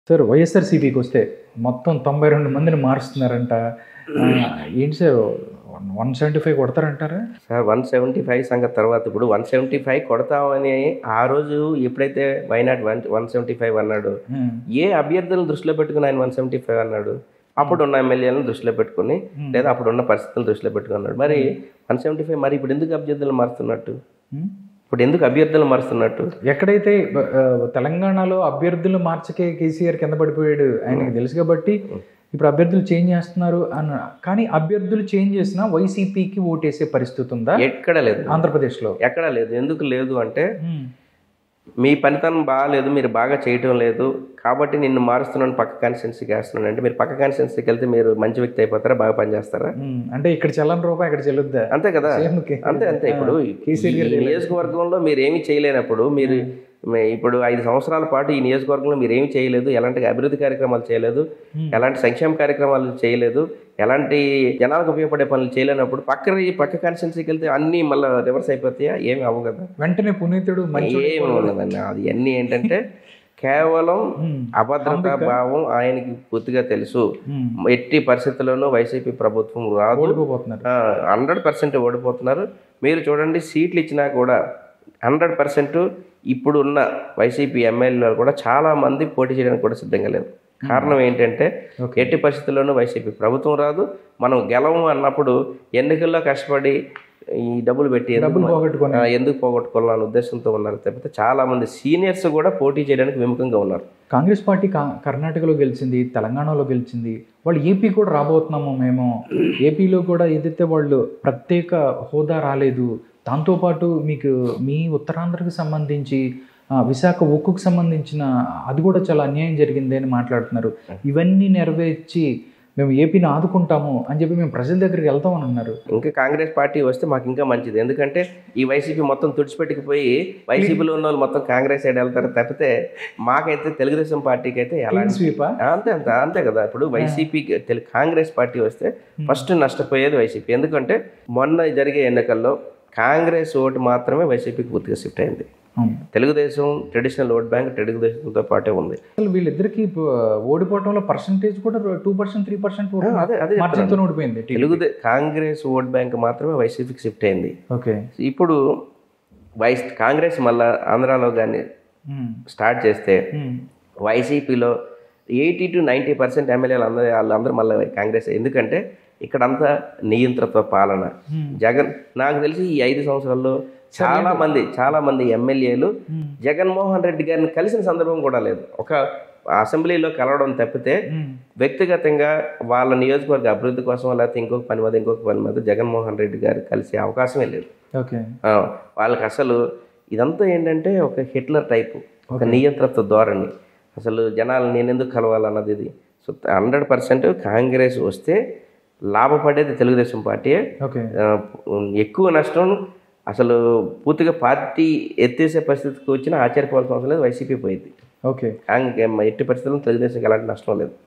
Sir వైఎస్ఆర్‌సీపీకి వస్తే మొత్తం 92 మందిని మారుస్తున్నారంట. ఏంటి సార్ 175 కొడతారంటారా? సార్ 175 సంగతి తర్వాత ఇప్పుడు 175 కొడతామని ఆ రోజు ఎప్పుడైతే వైనాట్ 175 అన్నాడు, ఏ అభ్యర్థులను దృష్టిలో పెట్టుకుని ఆయన 175 అన్నాడు? అప్పుడున్న ఎమ్మెల్యేలను దృష్టిలో పెట్టుకుని లేదా అప్పుడున్న పరిస్థితులను దృష్టిలో పెట్టుకున్నాడు. మరి 175 మరి ఇప్పుడు ఎందుకు అభ్యర్థులు మారుతున్నట్టు? ఎక్కడైతే తెలంగాణలో అభ్యర్థులు మార్చకే కేసీఆర్ కింద పడిపోయాడు ఆయనకి తెలుసు కాబట్టి ఇప్పుడు అభ్యర్థులు చేంజ్ చేస్తున్నారు అన్న. కానీ అభ్యర్థులు చేంజ్ చేసినా వైసీపీకి ఓటేసే పరిస్థితి ఉందా? ఎక్కడ లేదు. ఆంధ్రప్రదేశ్లో ఎక్కడ లేదు. ఎందుకు లేదు అంటే మీ పనితనం బాగాలేదు, మీరు బాగా చేయటం లేదు కాబట్టి నిన్ను మారుస్తున్నాను, పక్క కాన్స్టిట్యున్సీకి వేస్తున్నాను అంటే మీరు పక్క కాన్స్టిట్యున్సీకి వెళ్తే మీరు మంచి వ్యక్తి అయిపోతారా, బాగా పనిచేస్తారా? అంటే ఇక్కడ చెల్లని రూపాయి అక్కడ చెల్లుద్దా? అంతే కదా. అంతే ఇప్పుడు నియోజకవర్గంలో మీరు ఏమి చేయలేనప్పుడు మీరు ఇప్పుడు 5 సంవత్సరాల పాటు ఈ నియోజకవర్గంలో మీరు ఏమి చేయలేదు, ఎలాంటి అభివృద్ధి కార్యక్రమాలు చేయలేదు, ఎలాంటి సంక్షేమ కార్యక్రమాలు చేయలేదు, ఎలాంటి జనాలకు ఉపయోగపడే పనులు చేయలేనప్పుడు పక్క కాన్స్టిట్యున్సీకి వెళ్తే అన్నీ మళ్ళీ రివర్స్ అయిపోతాయా? ఏమి అవ్వవు కదా. వెంటనే పునీతుడు ఏమి ఉండదండి. అది అన్నీ ఏంటంటే కేవలం అభద్రతా భావం ఆయనకి పూర్తిగా తెలుసు. ఎట్టి పరిస్థితుల్లోనూ వైసీపీ ప్రభుత్వం రాదు, 100% ఓడిపోతున్నారు. మీరు చూడండి, సీట్లు ఇచ్చినా కూడా 100% ఇప్పుడు ఉన్న వైసీపీ ఎమ్మెల్యేలు కూడా చాలా మంది పోటీ చేయడానికి కూడా సిద్ధంగా లేదు. కారణం ఏంటంటే ఎట్టి పరిస్థితుల్లోనూ వైసీపీ ప్రభుత్వం రాదు, మనం గెలవము అన్నప్పుడు ఎన్నికల్లో కష్టపడి ఈ డబ్బులు పెట్టి ఎందుకు పోగొట్టుకోవాలన్న ఉద్దేశంతో ఉన్నారు తప్పితే చాలా మంది సీనియర్స్ కూడా పోటీ చేయడానికి విముఖంగా ఉన్నారు. కాంగ్రెస్ పార్టీ కర్ణాటకలో గెలిచింది, తెలంగాణలో గెలిచింది, వాళ్ళు ఏపీ కూడా రాబోతున్నాము మేము, ఏపీలో కూడా ఏదైతే వాళ్ళు ప్రత్యేక హోదా రాలేదు, దాంతోపాటు మీకు మీ ఉత్తరాంధ్రకు సంబంధించి విశాఖ ఉక్కుకు సంబంధించిన అది కూడా చాలా అన్యాయం జరిగింది అని మాట్లాడుతున్నారు. ఇవన్నీ నెరవేర్చి మేము ఏపీని ఆదుకుంటాము అని చెప్పి మేము ప్రజల దగ్గరికి వెళ్తామని అన్నారు. ఇంకా కాంగ్రెస్ పార్టీ వస్తే మాకు ఇంకా మంచిది. ఎందుకంటే ఈ వైసీపీ మొత్తం తుడిచిపెట్టుకుపోయి వైసీపీలో ఉన్న వాళ్ళు మొత్తం కాంగ్రెస్ సైడ్ వెళ్తారు తప్పితే మాకైతే తెలుగుదేశం పార్టీకి అయితే అంతే కదా. ఇప్పుడు వైసీపీ కాంగ్రెస్ పార్టీ వస్తే ఫస్ట్ నష్టపోయేది వైసీపీ. ఎందుకంటే మొన్న జరిగే ఎన్నికల్లో కాంగ్రెస్ ఓటు మాత్రమే వైసీపీకి పూర్తిగా షిఫ్ట్ అయింది. తెలుగుదేశం ట్రెడిషనల్ ఓట్ బ్యాంక్ తెలుగుదేశంతో పాటే ఉంది. వీళ్ళిద్దరికి ఓడిపోవడంలో పర్సంటేజ్ కూడా 2%, 3% ఓడిపోయింది. కాంగ్రెస్ ఓట్ బ్యాంక్ మాత్రమే వైసీపీకి షిఫ్ట్ అయింది. ఓకే, ఇప్పుడు కాంగ్రెస్ మళ్ళా ఆంధ్రాలో కానీ స్టార్ట్ చేస్తే వైసీపీలో 80 to 90% ఎమ్మెల్యేలు వాళ్ళందరూ మళ్ళీ కాంగ్రెస్. ఎందుకంటే ఇక్కడంతా నియంత్రిత పాలన. జగన్ నాకు తెలిసి ఈ 5 సంవత్సరాల్లో చాలా మంది ఎమ్మెల్యేలు జగన్మోహన్ రెడ్డి గారిని కలిసిన సందర్భం కూడా లేదు. ఒక అసెంబ్లీలో కలవడం తప్పితే వ్యక్తిగతంగా వాళ్ళ నియోజకవర్గ అభివృద్ధి కోసం లేకపోతే ఇంకొక పని మీద జగన్మోహన్ రెడ్డి గారు కలిసే అవకాశమే లేదు. వాళ్ళకి అసలు ఇదంతా ఏంటంటే ఒక హిట్లర్ టైపు, ఒక నియంత్రిత ధోరణి. అసలు జనాలు నేనెందుకు కలవాలన్నది ఇది. సో 100% కాంగ్రెస్ వస్తే లాభపడేది తెలుగుదేశం పార్టీయే. ఎక్కువ నష్టం అసలు పూర్తిగా పార్టీ ఎత్తేసే పరిస్థితికి వచ్చినా ఆశ్చర్యపోవాల్సిన అవసరం లేదు, వైసీపీ పోయింది. ఎట్టి పరిస్థితుల్లో తెలుగుదేశంకి ఎలాంటి నష్టం లేదు.